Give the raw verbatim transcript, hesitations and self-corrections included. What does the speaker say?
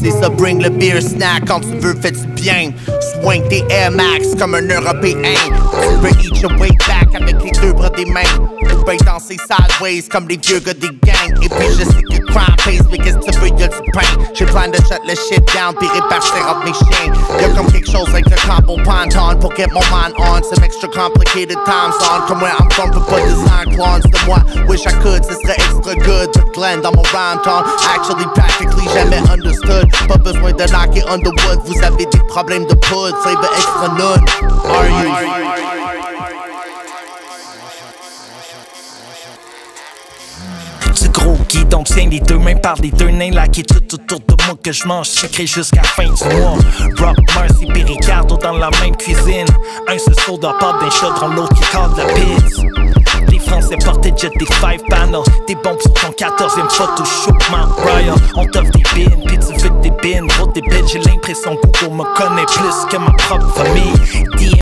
c'est ça, bring le beer snack. Quand tu veux, fais du bien. Swing tes Air Max comme un Européen. Tu peux eat your way back avec les deux bras des mains. Tu peux danser sideways comme les vieux gars des gangs. Et puis je sais que crime pays, mais qu'est-ce que tu veux, y'a du pain. J'ai plein de shut le shit down, puis répartir entre mes chiens. Y'a comme quelque chose avec le combo ponton pour get mon mind on. Some extra complicated times on. Comme where I'm from, peut pas design clones de moi. Wish I could, ce serait extra good. But Glenn dans mon rhyme tone, actually practically jamais understood. Pas besoin de knocker on the wood. Vous avez des problèmes de poudre, flavor extra none. Are you? Du gros guidon tient les deux mains par les deux nains laqués tout autour de moi que je mange sucré jusqu'à la fin du mois. Rock, Marcy et Ricardo dans la même cuisine. Un se soda pas d'un chaudron, l'autre qui cadre la pizza. Les Français portaient jet des five panels. Des bombes sur ton quatorzième photo shoot Mount Royal. On t'offre des bins, pis tu veux des bins. Gros des bitches, j'ai l'impression que Google me connaît plus que ma propre famille.